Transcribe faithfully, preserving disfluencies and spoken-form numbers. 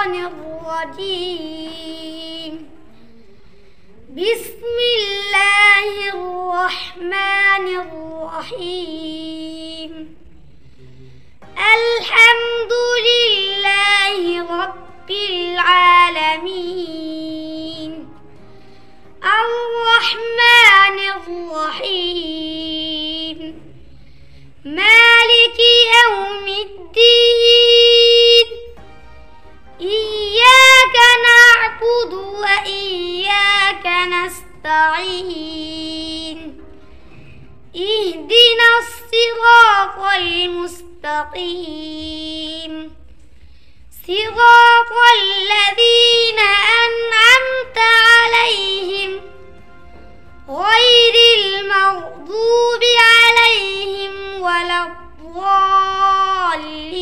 الشيطان الرجيم. بسم الله الرحمن الرحيم. الحمد لله رب العالمين الرحمن الرحيم مالك يوم الدين. إياك نعبد وإياك نستعين. اهدنا الصراط المستقيم صراط الذين أنعمت عليهم غير المغضوب عليهم ولا الضالين.